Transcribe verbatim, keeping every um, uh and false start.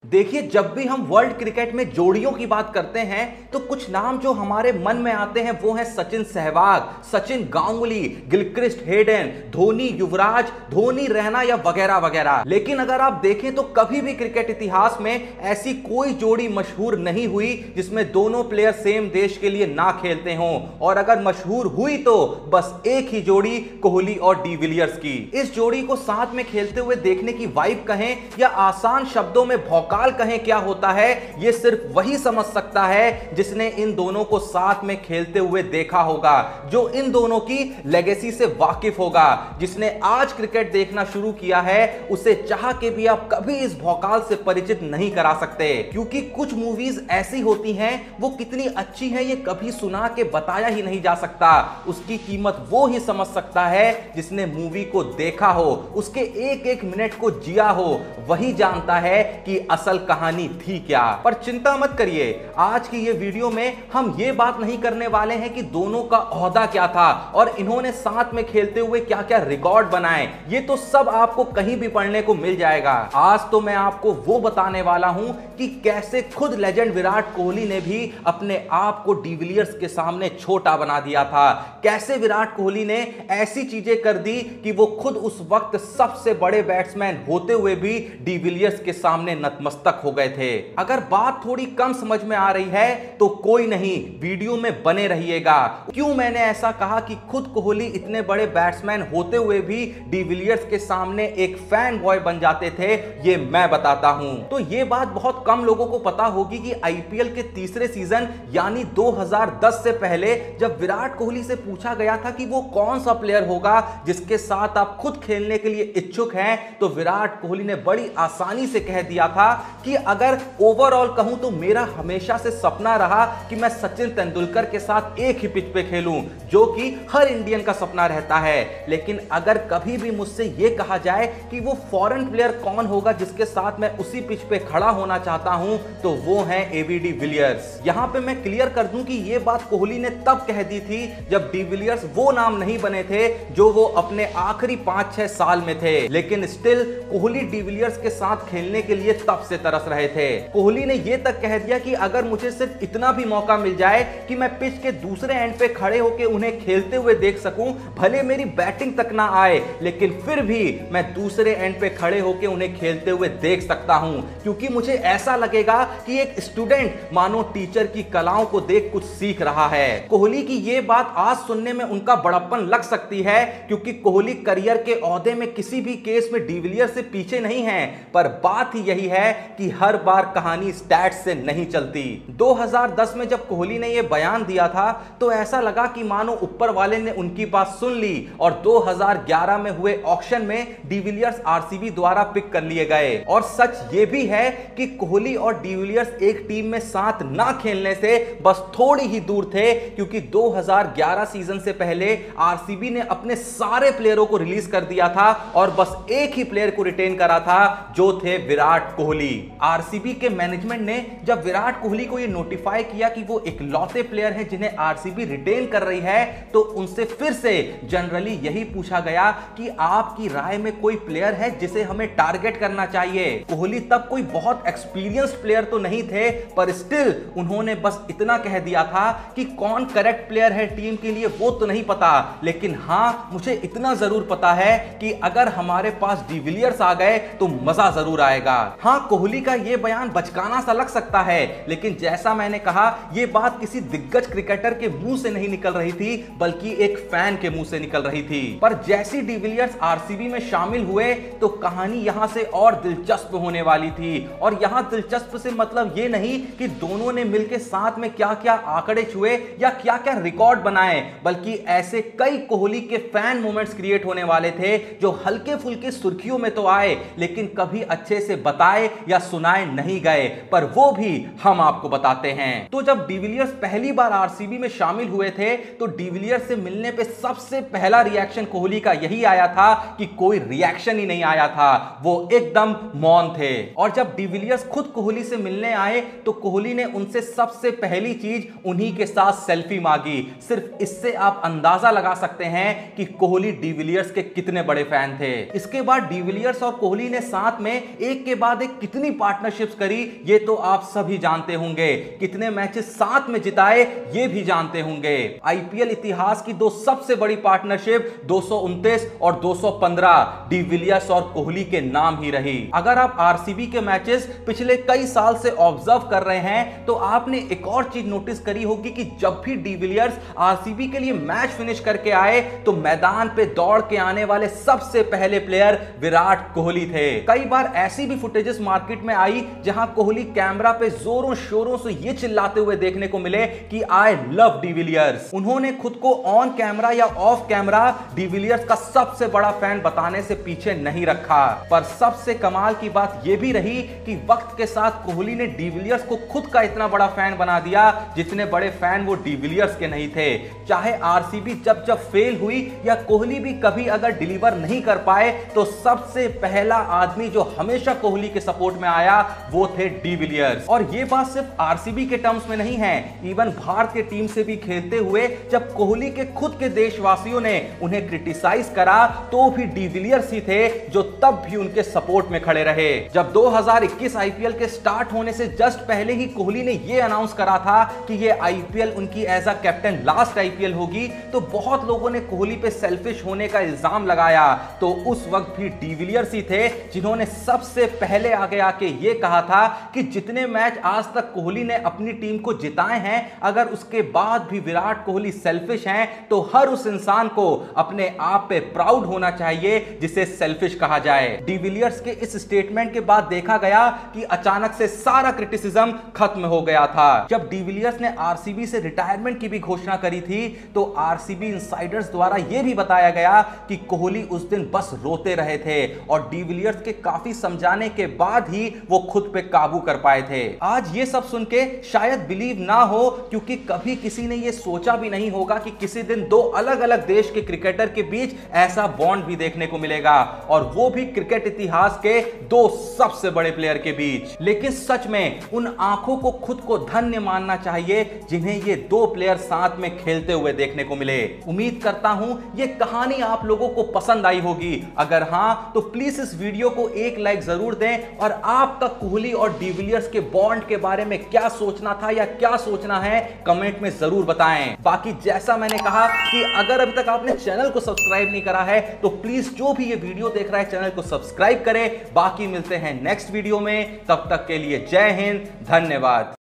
देखिए, जब भी हम वर्ल्ड क्रिकेट में जोड़ियों की बात करते हैं तो कुछ नाम जो हमारे मन में आते हैं वो है सचिन सहवाग, सचिन गांगुली, गिलक्रिस्ट हेडन, धोनी युवराज, धोनी रैना या वगैरह वगैरह। लेकिन अगर आप देखें तो कभी भी क्रिकेट इतिहास में ऐसी कोई जोड़ी मशहूर नहीं हुई जिसमें दोनों प्लेयर सेम देश के लिए ना खेलते हों, और अगर मशहूर हुई तो बस एक ही जोड़ी, कोहली और डिविलियर्स की। इस जोड़ी को साथ में खेलते हुए देखने की वाइब कहें या आसान शब्दों में भौकाल कहें क्या होता है, यह सिर्फ वही समझ सकता है जिसने इन दोनों को साथ में खेलते हुए देखा होगा, जो इन दोनों की लेगेसी से वाकिफ होगा। जिसने आज क्रिकेट देखना शुरू किया है उसे चाह के भी आप कभी इस भौकाल से परिचित नहीं करा सकते, क्योंकि कुछ मूवीज ऐसी होती हैं वो कितनी अच्छी हैं ये कभी सुना के बताया ही नहीं जा सकता। उसकी कीमत वो ही समझ सकता है जिसने मूवी को देखा हो, उसके एक एक मिनट को जिया हो, वही जानता है कि असल कहानी थी क्या। पर चिंता मत करिए, आज की ये वीडियो में हम ये बात नहीं करने वाले हैं कि दोनों का ओहदा क्या था और इन्होंने साथ में खेलते हुए क्या क्या रिकॉर्ड बनाए। ये तो सब आपको कहीं भी पढ़ने को मिल जाएगा। आज तो मैं आपको वो बताने वाला हूं कि कैसे खुद लेजेंड विराट कोहली ने भी अपने आप को डिविलियर्स के सामने छोटा बना दिया था, कैसे विराट कोहली ने ऐसी चीजें कर दी कि वो खुद उस वक्त सबसे बड़े बैट्समैन होते हुए भी डिविलियर्स के सामने नतमस्तक हो गए थे। अगर बात थोड़ी कम समझ में आ रही है तो कोई नहीं, वीडियो में बने रहिएगा। क्यों मैंने ऐसा कहा कि खुद कोहली इतने बड़े बैट्समैन होते हुए भी डिविलियर्स के सामने एक फैन बॉय बन जाते थे, ये मैं बताता हूं। तो ये बात बहुत कम लोगों को पता होगी कि आईपीएल के तीसरे सीजन यानी दो हज़ार दस से पहले जब विराट कोहली से पूछा गया था कि वो कौन सा प्लेयर होगा जिसके साथ आप खुद खेलने के लिए इच्छुक हैं, तो विराट कोहली ने बड़ी आसानी से कह दिया था कि अगर ओवरऑल कहूं तो मेरा हमेशा से सपना रहा कि मैं सचिन तेंदुलकर के साथ एक ही पिच पे खेलूं, जो कि हर इंडियन का सपना रहता है। लेकिन अगर कभी भी मुझसे यह कहा जाए कि वो फॉरेन प्लेयर कौन होगा जिसके साथ मैं उसी पिच पे खड़ा होना चाहता हूं, तो वो है एबी डिविलियर्स। यहां पे मैं क्लियर कर दूं कि यह बात कोहली ने तब कह दी थी जब डिविलियर्स वो नाम नहीं बने थे जो वो अपने आखिरी पांच छह साल में थे। लेकिन स्टिल कोहली डिविलियर्स के साथ खेलने के लिए तब से तरस रहे थे। कोहली ने यह तक कह दिया कि अगर मुझे सिर्फ इतना भी मौका मिल जाए कि मैं पिच के दूसरे एंड पे खड़े होकर उन्हें खेलते हुए देख सकूं, भले मेरी बैटिंग तक ना आए लेकिन फिर भी मैं दूसरे एंड पे खड़े होकर उन्हें खेलते हुए देख सकता हूं, क्योंकि मुझे ऐसा लगेगा कि एक स्टूडेंट मानो टीचर की कलाओं को देख कुछ सीख रहा है। कोहली की यह बात आज सुनने में उनका बड़प्पन लग सकती है, क्योंकि कोहली करियर के ओहदे में किसी भी केस में डिविलियर्स से पीछे नहीं है, पर बात ही यही है कि हर बार कहानी स्टैट्स से नहीं चलती। दो हज़ार दस में जब कोहली ने यह बयान दिया था तो ऐसा लगा कि मानो ऊपर वाले ने उनकी बात सुन ली और दो हज़ार ग्यारह में हुए ऑक्शन में डिविलियर्स आरसीबी द्वारा पिक कर लिए गए। और सच यह भी है कि कोहली और डिविलियर्स एक टीम में साथ ना खेलने से बस थोड़ी ही दूर थे, क्योंकि दो हज़ार ग्यारह सीजन से पहले आरसीबी ने अपने सारे प्लेयरों को रिलीज कर दिया था और बस एक ही प्लेयर को रिटेन करा था, जो थे विराट कोहली। आरसीबी के मैनेजमेंट ने जब विराट कोहली को यह नोटिफाई किया कि वो इकलौते प्लेयर हैं जिन्हें आरसीबी रिटेन कर रही है, तो उनसे फिर से जनरली यही पूछा गया कि आपकी राय में कोई प्लेयर है जिसे हमें टारगेट करना चाहिए। कोहली तब कोई बहुत एक्सपीरियंस्ड प्लेयर तो नहीं थे, पर स्टिल उन्होंने बस इतना कह दिया था कि कौन करेक्ट प्लेयर है टीम के लिए वो तो नहीं पता, लेकिन हां मुझे इतना जरूर पता है कि अगर हमारे पास डिविलियर्स आ गए तो मजा जरूर आएगा। हां, कोहली का यह बयान बचकाना सा लग सकता है, लेकिन जैसा मैंने कहा यह बात किसी दिग्गज क्रिकेटर के मुंह से नहीं निकल रही थी, बल्कि एक फैन के मुंह से निकल रही थी। पर जैसी डिविलियर्स आरसीबी में शामिल हुए तो कहानी यहां से और दिलचस्प होने वाली थी। और यहां दिलचस्प से मतलब यह नहीं कि दोनों ने मिलकर साथ में क्या क्या आंकड़े छुए या क्या क्या रिकॉर्ड बनाए, बल्कि ऐसे कई कोहली के फैन मोमेंट्स क्रिएट होने वाले थे जो हल्के फुल्के सुर्खियों में तो आए लेकिन कभी अच्छे से बताए या सुनाए नहीं गए, पर वो भी हम आपको बताते हैं। तो जब डिविलियर्स पहली बार आरसीबी में शामिल हुए थे तो डिविलियर्स से मिलने पे सबसे पहला रिएक्शन कोहली का यही आया था कि कोई रिएक्शन ही नहीं आया था, वो एकदम मौन थे। और जब डिविलियर्स खुद कोहली से मिलने आए तो कोहली ने उनसे सबसे पहली चीज उन्हीं के साथ सेल्फी मांगी। सिर्फ इससे आप अंदाजा लगा सकते हैं कि कोहली डिविलियर्स के कितने बड़े फैन थे। इसके बाद डिविलियर्स और कोहली ने साथ में एक के बाद एक कितनी पार्टनरशिप्स करी ये तो आप सभी जानते होंगे, कितने मैचेस साथ में जिताए ये भी जानते होंगे। आईपीएल इतिहास की दो सबसे बड़ी पार्टनरशिप दो सौ उनतीस और दो सौ पंद्रह डिविलियर्स और कोहली के नाम ही रही। अगर आप आरसीबी के मैचेस पिछले कई साल से ऑब्जर्व कर रहे हैं तो आपने एक और चीज नोटिस करी होगी कि जब भी डिविलियर्स आरसीबी के लिए मैच फिनिश करके आए तो मैदान पे दौड़ के आने वाले सबसे पहले प्लेयर विराट कोहली थे। कई बार ऐसी भी फुटेजेस मार्केट में आई जहां कोहली कैमरा पे जोरों शोरों से ये चिल्लाते हुए देखने को मिले कि आई लव डिविलियर्स। उन्होंने खुद को ऑन कैमरा या ऑफ कैमरा डिविलियर्स का सबसे बड़ा फैन बताने से पीछे नहीं रखा। पर सबसे कमाल की बात यह भी रही कि वक्त के साथ कोहली ने डिविलियर्स को खुद का इतना बड़ा फैन बना दिया जितने बड़े फैन वो डिविलियर्स के नहीं थे। चाहे आरसीबी जब जब फेल हुई या कोहली भी कभी अगर डिलीवर नहीं कर पाए तो सबसे पहला आदमी जो हमेशा कोहली के सपोर्ट में आया वो थे डिविलियर्स। और ये बात सिर्फ आरसीबी के टर्म्स में नहीं है, इवन भारत के टीम से भी खेलते हुए जब कोहली के खुद के देशवासियों ने उन्हें क्रिटिसाइज करा तो भी डिविलियर्स ही थे जो तब भी उनके सपोर्ट में खड़े रहे। जब दो हज़ार इक्कीस आईपीएल के स्टार्ट होने से जस्ट पहले ही कोहली ने यह अनाउंस करा था कि यह आईपीएल उनकी as a captain last IPL होगी तो बहुत लोगों ने कोहली पे सेल्फिश होने का इल्जाम लगाया। तो उस वक्त भी डिविलियर्स ही थे जिन्होंने सबसे पहले आगे आके यह कहा था कि जितने मैच आज तक कोहली ने अपनी टीम को जिताए हैं अगर उसके बाद भी विराट कोहली सेल्फिश हैं तो हर उस इंसान को अपने आप पे प्राउड होना चाहिए जिसे सेल्फिश कहा जाए। डिविलियर्स के इस स्टेटमेंट के बाद देखा गया कि अचानक से सारा क्रिटिसिज्म खत्म हो गया था। जब डिविलियर्स ने आरसीबी से रिटायरमेंट की भी घोषणा करी थी तो आरसीबी इनसाइडर्स द्वारा यह भी बताया गया कि कोहली उस दिन बस रोते रहे थे और डिविलियर्स के काफी समझाने के बाद ही वो खुद पे काबू कर पाए थे। आज ये सब सुन के शायद बिलीव ना हो क्योंकि कभी किसी ने ये सोचा भी नहीं होगा कि किसी दिन दो अलग अलग देश के क्रिकेटर के बीच ऐसा बॉन्ड भी देखने को मिलेगा और वो भी क्रिकेट इतिहास के दो सबसे बड़े प्लेयर के बीच। लेकिन सच में उन आंखों को खुद को धन्य मानना चाहिए जिन्हें ये दो प्लेयर साथ में खेलते हुए देखने को मिले। उम्मीद करता हूं ये कहानी आप लोगों को पसंद आई होगी। अगर हां तो प्लीज इस वीडियो को एक लाइक जरूर दें और आपका कोहली और डिविलियर्स के बॉन्ड के बारे में क्या सोचना था या क्या सोचना है कमेंट में जरूर बताएं। बाकी जैसा मैंने कहा कि अगर अभी तक आपने चैनल को सब्सक्राइब नहीं करा है तो प्लीज जो भी ये वीडियो देख रहा है चैनल को सब्सक्राइब करें। बाकी मिलते हैं नेक्स्ट वीडियो में, तब तक के लिए जय हिंद, धन्यवाद।